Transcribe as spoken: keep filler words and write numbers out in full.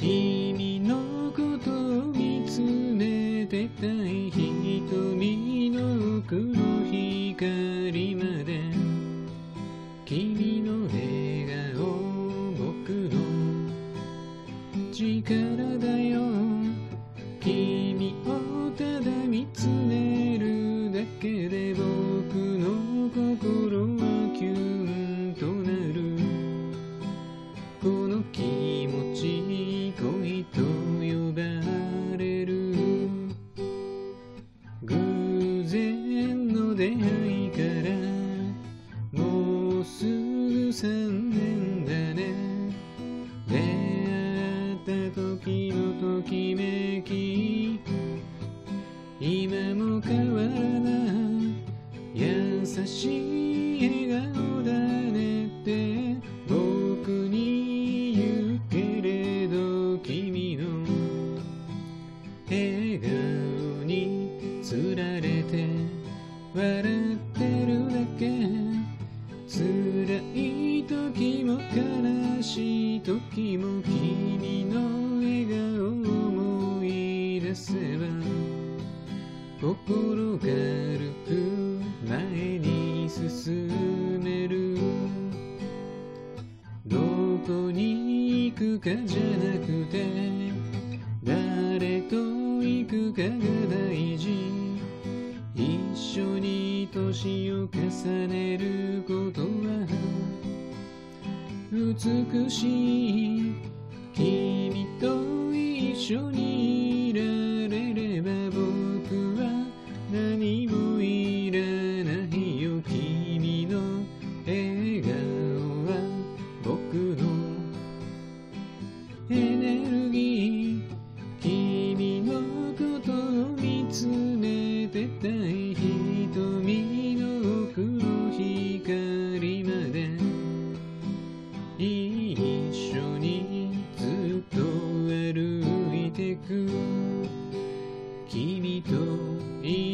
君のことを見つめてたい瞳の奥の光まで君の笑顔僕の力だよ君をただ見つめるだけで僕の心はキュンとなるこの気持ち恋と呼ばれる偶然の出会いからもうすぐ三年だね出会った時のときめき今も変わらない優しい笑顔だねって僕に言うけれど君の笑顔につられて笑ってるだけ辛い時も悲しい時も君の笑顔を思い出せば心軽く前に進めるどこに行くかじゃなくて誰と行くかが大事一緒に年を重ねることは美しい君と一緒にいられれば僕は何もいらないよ君の笑顔は僕のエネルギー君のことを見つめてたい瞳の奥の光まで一緒にずっと歩いてく君とい